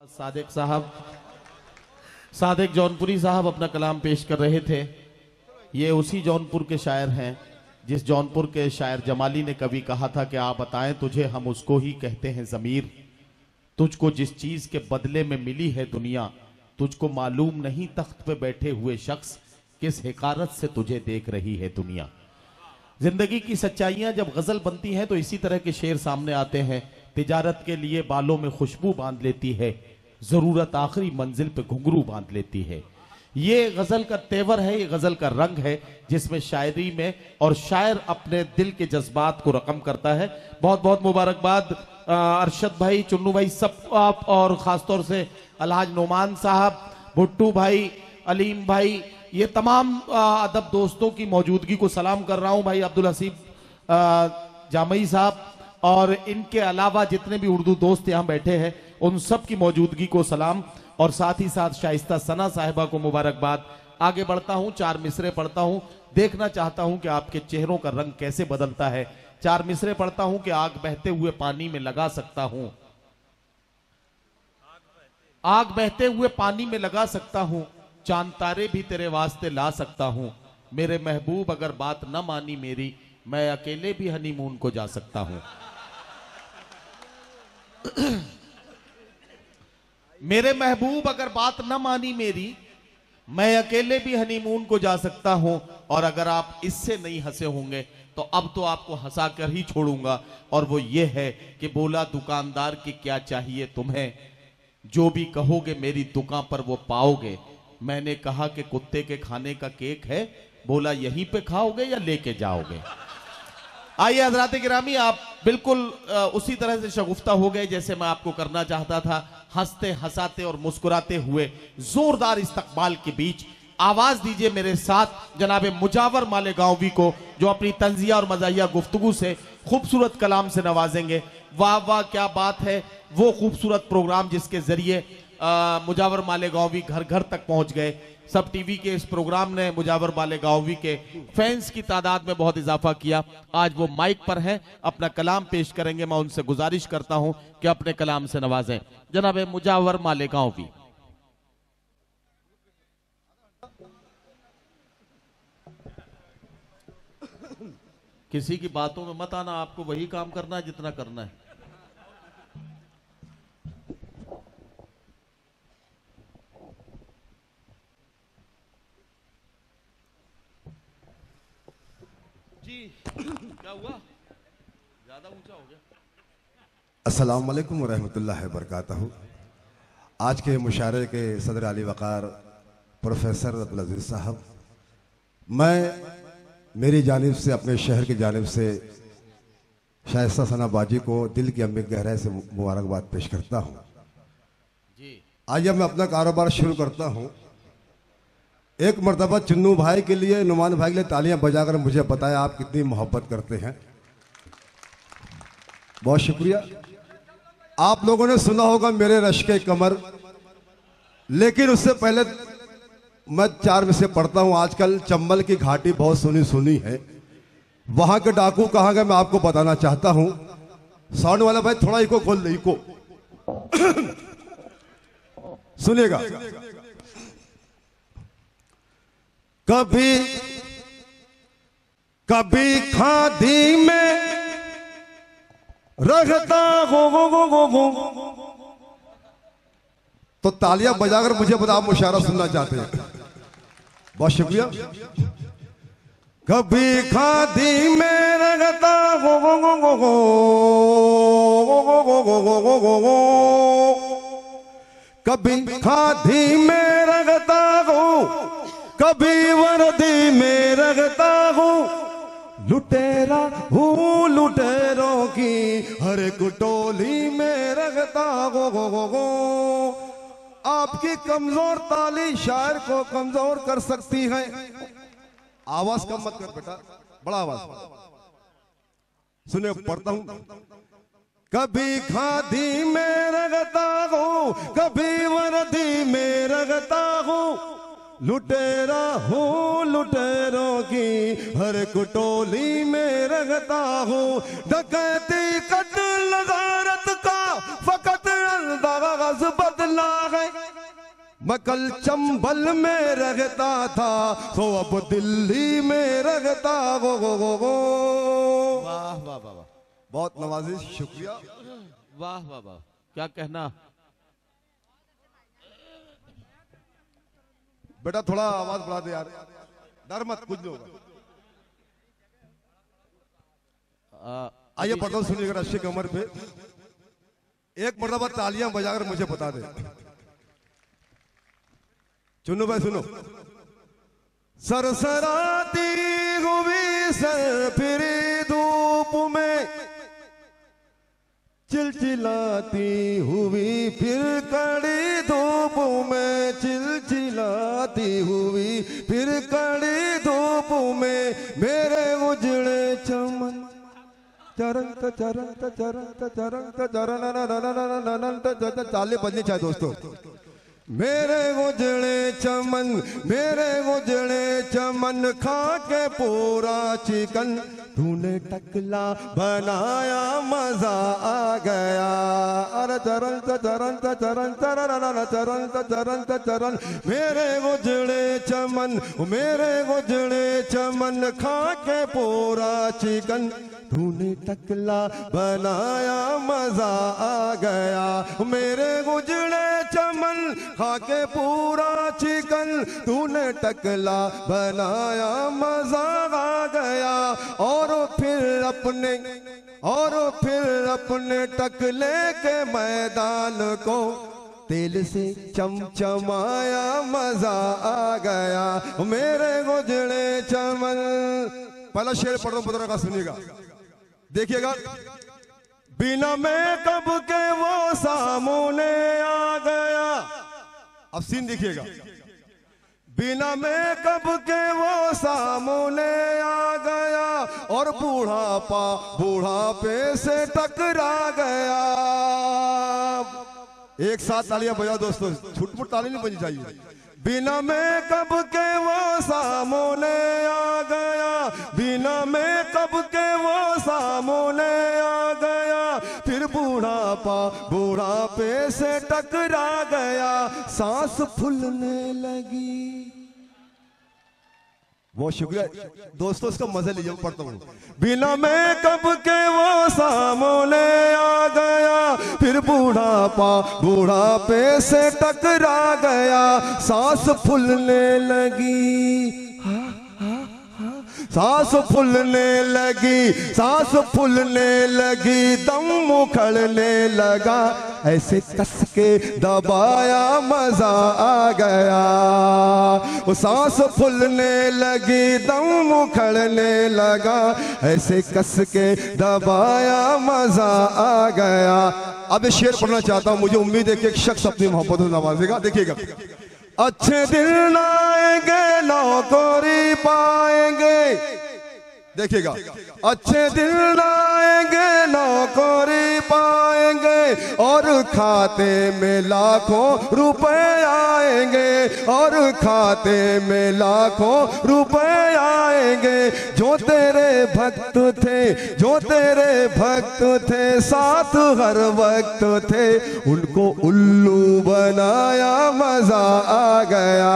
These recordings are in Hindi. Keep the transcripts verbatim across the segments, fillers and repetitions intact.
सादिक साहब सादिक जौनपुरी साहब अपना कलाम पेश कर रहे थे। ये उसी जौनपुर के शायर हैं जिस जौनपुर के शायर जमाली ने कभी कहा था कि आप बताएं तुझे हम उसको ही कहते हैं ज़मीर, तुझको जिस चीज के बदले में मिली है दुनिया, तुझको मालूम नहीं तख्त पे बैठे हुए शख्स किस हिकारत से तुझे देख रही है दुनिया। जिंदगी की सच्चाइयां जब गजल बनती हैं तो इसी तरह के शेर सामने आते हैं। तिजारत के लिए बालों में खुशबू बांध लेती है, जरूरत आखिरी मंजिल पे घुंघरू बांध लेती है। ये गजल का तेवर है, ये गजल का रंग है जिसमें शायरी में और शायर अपने दिल के जज्बात को रकम करता है। बहुत बहुत मुबारकबाद अरशद भाई, चुन्नू भाई, सब आप, और खासतौर से अलहाज नोमान साहब, भुट्टू भाई, अलीम भाई, ये तमाम अदब दोस्तों की मौजूदगी को सलाम कर रहा हूं। भाई अब्दुल हसीब जामई साहब और इनके अलावा जितने भी उर्दू दोस्त यहाँ बैठे हैं उन सब की मौजूदगी को सलाम, और साथ ही साथ शाइस्ता सना साहिबा को मुबारकबाद। आगे बढ़ता हूं, चार मिसरे पढ़ता हूं, देखना चाहता हूं कि आपके चेहरों का रंग कैसे बदलता है। चार मिसरे पढ़ता हूं कि आग बहते हुए पानी में लगा सकता हूं, आग बहते हुए पानी में लगा सकता हूं, चांद तारे भी तेरे वास्ते ला सकता हूं। मेरे महबूब अगर बात न मानी मेरी, मैं अकेले भी हनीमून को जा सकता हूं। मेरे महबूब अगर बात न मानी मेरी, मैं अकेले भी हनीमून को जा सकता हूं। और अगर आप इससे नहीं हंसे होंगे तो अब तो आपको हंसा कर ही छोड़ूंगा, और वो ये है कि बोला दुकानदार की क्या चाहिए तुम्हें, जो भी कहोगे मेरी दुकान पर वो पाओगे। मैंने कहा कि कुत्ते के खाने का केक है, बोला यहीं पे खाओगे या लेके जाओगे। आइए हजरात गिरामी, आप बिल्कुल उसी तरह से शगुफ्ता हो गए जैसे मैं आपको करना चाहता था। हंसते हंसाते और मुस्कुराते हुए जोरदार इस्तकबाल के बीच आवाज दीजिए मेरे साथ जनाबे मुजावर मालेगांवी को, जो अपनी तंजिया और मज़ाहिया गुफ्तगू से खूबसूरत कलाम से नवाजेंगे। वाह वाह क्या बात है, वो खूबसूरत प्रोग्राम जिसके जरिए मुजावर मालेगांवी घर घर तक पहुंच गए। सब टीवी के इस प्रोग्राम ने मुजावर मालेगांवी के फैंस की तादाद में बहुत इजाफा किया। आज वो माइक पर हैं, अपना कलाम पेश करेंगे। मैं उनसे गुजारिश करता हूं कि अपने कलाम से नवाजें जनाब मुजावर मालेगांवी। किसी की बातों में मत आना, आपको वही काम करना है जितना करना है। जी क्या हुआ, ज्यादा ऊंचा हो गया। अस्सलाम वालेकुम व रहमतुल्लाहि व बरकातहू। आज के मुशायरे के सदर आली वक़ार प्रोफेसर अब्दुल अजीज साहब, मैं मेरी जानिब से, अपने शहर की जानिब से शाइस्ता सना बाजी को दिल की अम्मी गहराई से मुबारकबाद पेश करता हूँ। आज मैं अपना कारोबार शुरू करता हूँ। एक मरतबा चुन्नू भाई के लिए, नुमान भाई के लिए तालियां बजाकर मुझे बताया आप कितनी मोहब्बत करते हैं। बहुत शुक्रिया। आप लोगों ने सुना होगा मेरे रश्के कमर, लेकिन उससे पहले मैं चार में से पढ़ता हूं। आजकल चंबल की घाटी बहुत सुनी सुनी है, वहां के डाकू कहां गए मैं आपको बताना चाहता हूं। साउंड वाला भाई थोड़ा इको खोल दे, इको सुनिएगा। कभी कभी खादी में रहता हो गो गो गो गो, तो तालियां बजाकर मुझे बता, आप मुशायरा सुनना चाहते हैं। बहुत शुक्रिया। कभी खादी में रहता हो गो गो गो गो गो गो गो गो गो गो गो, कभी खादी में रहता हो, कभी वर्दी में रखता हूँ, लुटेरा हूँ लुटेरों की हर एक टोली में रखता गो गो गो गो। आपकी कमजोर ताली शायर को कमजोर कर सकती है। आवाज कम मत कर बेटा, बड़ा आवाज सुने, पढ़ता हूँ। कभी खादी में रखता हूँ, कभी वर्दी में रखता हूँ, लुटेरा हूँ लुटेरों की हर कुटोली में रखता हूँ। डकैती कत्ल गारत का फकत अंदाज कागज बदला है। मैं कल चंबल में रहता था तो अब दिल्ली में रहता गो गो गो गो। वाह वाह वाह, बहुत नवाजिश, शुक्रिया। वाह वाह वाह, क्या कहना। बेटा थोड़ा आवाज बढ़ा दे यार, डर मत, कुछ नहीं होगा। आइए पढ़ता हूं, सुनिएगा रश्शे कमर पे। एक मरतबा तालियां बजाकर मुझे बता दे। चुनो भाई सुनो। सरसराती हुई सरफिरी धूप में, चिलचिलाती हुई फिर कड़ी धूप में, चिलचिलाती हुई फिर कड़ी धूप में, मेरे उजड़े चमन चरंत चरंत चरंत चरंत चरण ताले बजने चाहिए दोस्तों। मेरे उजड़े चमन, मेरे उजड़े चमन खा के पूरा चिकन, तूने टकला बनाया मजा आ गया। अरे चरण चरण चरण चरण चरण चरण चरण, मेरे उजड़े चमन, मेरे उजड़े चमन खा के पूरा चिकन, तूने टकला बनाया मजा आ गया। मेरे उजड़े चमन खा के पूरा चिकन, तूने टकला बनाया मजा आ गया। और फिर अपने और फिर अपने टकले के मैदान को तेल से चमचमाया, मजा आ गया। मेरे उजड़े चमन। पहला शेर पढ़ो, पुत्र का सुनिएगा, देखिएगा। बिना मेकअप के वो सामने आ गया। अब सीन देखिएगा। बिना मेकअप के वो सामने आ गया, और बूढ़ापा बूढ़ापे से टकरा गया। एक साथ तालियां बजाओ दोस्तों, छुटपुट ताली नहीं बजनी चाहिए। बिना मेकअप के वो सामने आ गया, बिना मेकअप के वो सामने आ गया, फिर बूढ़ापा बूढ़ापे से टकरा गया, सांस फूलने लगी। बहुत शुक्रिया दोस्तों, इसका मजा लीजिए, पढ़ता हूँ। बिना मेकअप के वो सामने आ गया, फिर बूढ़ापा बूढ़ापे से टकरा गया, सांस फूलने लगी। सांस फूलने लगी, सांस फूलने लगी, दम उखड़ने लगा, ऐसे कस के दबाया मजा आ गया। वो सांस फूलने लगी, दम उखड़ने लगा, ऐसे कस के दबाया मजा आ गया। अब शेर पढ़ना चाहता हूं, मुझे उम्मीद है कि एक शख्स अपनी मोहब्बत से नवाजेगा। देखिएगा। अच्छे दिन आएंगे नौकरी पाएंगे, देखिएगा। अच्छे दिन आएंगे नौकरी पाएंगे, और खाते में लाखों रुपए आएंगे, और खाते में लाखों रुपए आएंगे। जो तेरे भक्त थे, जो तेरे भक्त थे, साथ हर वक्त थे, उनको उल्लू बनाया मजा आ गया।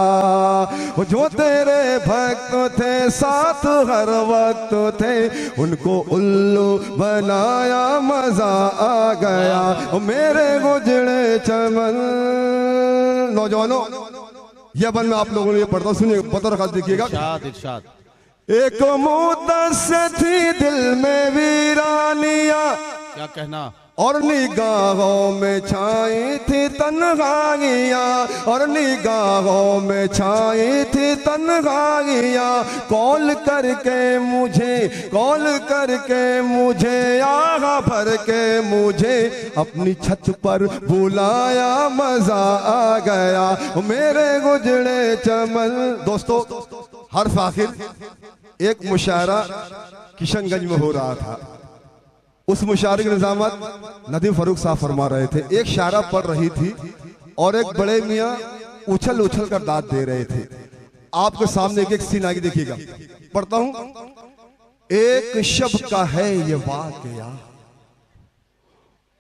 जो तेरे भक्त थे, साथ हर वक्त थे, उनको उल्लू बनाया मजा आ गया। मेरे गुजरे चमन। नौजवानों, यह बन मैं आप लोगों ने पढ़ता हूं, सुनिए, बतौर खास देखिएगा। इरशाद इरशाद। एक मुद्दत थी दिल में वीरानिया, क्या कहना। और निगाहों में छाई थी तन्हाइयाँ, और निगाहों में छाई थी तन्हाइयाँ। कॉल करके मुझे, कॉल करके मुझे, आह भर के मुझे अपनी छत पर बुलाया, मजा आ गया। मेरे गुजरे चमन। दोस्तों, हर आखिर एक मुशायरा किशनगंज में हो रहा था। उस मुशायरे के निजामत नदीम फारूक साहब फरमा रहे थे। एक शायरा पढ़ रही थी और एक बड़े मियाँ उछल उछल कर दाद दे रहे थे। आपके सामने एक एक सीन आगे देखिएगा, पढ़ता हूं। एक शब का है ये वाकया,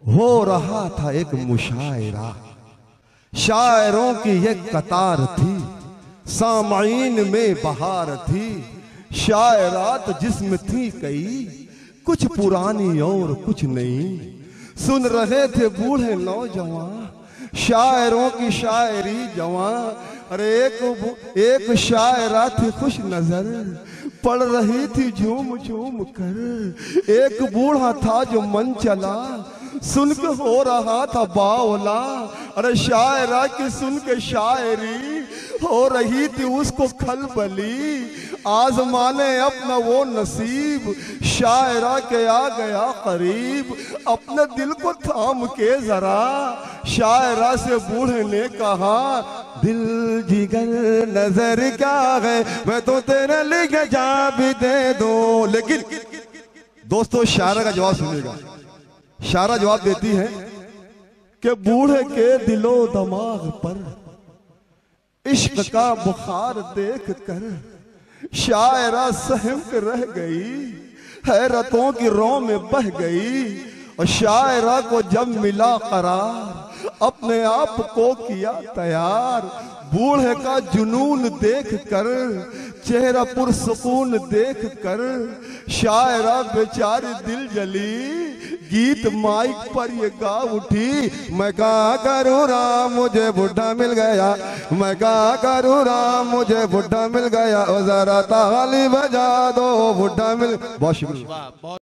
हो रहा था एक मुशायरा, शायरों की एक कतार थी, सामाईन में बहार थी। शायरात जिसमें थी कई, कुछ पुरानी और कुछ नई। सुन रहे थे बूढ़े नौजवान, शायरों की शायरी जवां। अरे एक एक शायरा थी खुश नजर, पढ़ रही थी झूम झूम कर। एक बूढ़ा था जो मन चला, सुन के हो रहा था बावला। अरे शायरा की सुन के शायरी, हो रही थी उसको खलबली। आजमाने अपना वो नसीब, शायरा के आ गया करीब। अपने दिल को थाम के जरा, शायरा से बूढ़े ने कहा, दिल जिगर नजर क्या है, मैं तो तेरे लिए जा भी दे दूं। लेकिन दोस्तों शायरा का जवाब सुनिएगा। शायरा जवाब देती है कि बूढ़े के दिलो दिमाग पर इश्क का बुखार देख कर शायरा सहम के रह गई, हैरतों की रो में बह गई। और शायरा को जब मिला करार, अपने आप को किया तैयार। बूढ़े का जुनून देख कर, चेहरा पुरसुकून देख कर, शायरा बेचारी दिल जली। गीत माइक पर ये गा उठी, मैं का करूँ राम मुझे बुढ़ा मिल गया, मैं का करूँ राम मुझे बुढ़ा मिल गया। ओ जरा ताली बजा दो बुढ़ा मिल। बहुत शुक्रिया।